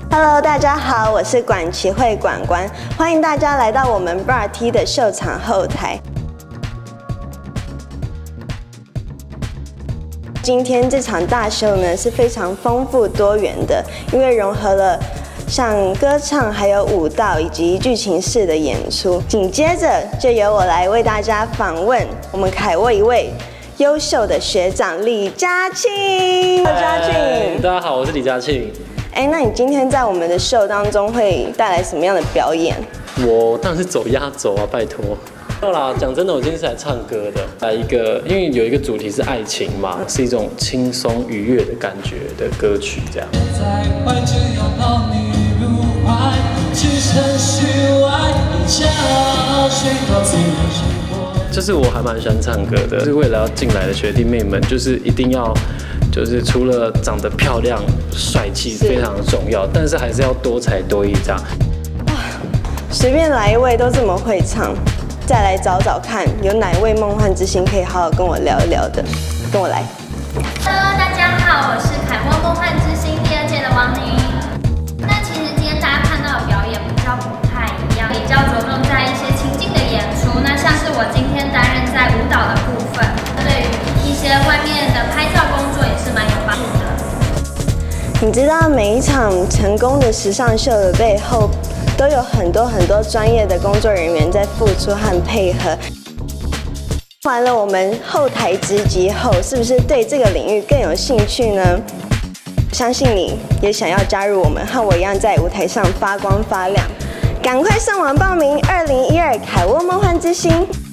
Hello， 大家好，我是管齐慧管官，欢迎大家来到我们 Bar T 的秀场后台。今天这场大秀呢是非常丰富多元的，因为融合了像歌唱、还有舞蹈以及剧情式的演出。紧接着就由我来为大家访问我们凯沃一位优秀的学长李嘉庆。嘉庆， 大家好，我是李嘉庆。 那你今天在我们的秀当中会带来什么样的表演？ 我当然是走压轴啊，拜托。没有啦，讲真的，我今天是来唱歌的，来一个，因为有一个主题是爱情嘛，是一种轻松愉悦的感觉的歌曲，这样。就是我还蛮喜欢唱歌的，就是为了要进来的学弟妹们，就是一定要，就是除了长得漂亮、帅气非常重要，但是还是要多才多艺这样。 哇，随便来一位都这么会唱。再来找找看，有哪位梦幻之星可以好好跟我聊一聊的？跟我来。 Hello， 大家好，我是凯沃梦幻之星第2届的王宁。那其实今天大家看到的表演比较不太一样，比较着重在一些情境的演出。那像是我今天担任在舞蹈的部分，对于一些外面的拍照工作也是蛮有帮助的。 你知道每一场成功的时尚秀的背后，都有很多专业的工作人员在付出和配合。完了我们后台直击后，是不是对这个领域更有兴趣呢？相信你也想要加入我们，和我一样在舞台上发光发亮。赶快上网报名2012凯沃梦幻之星。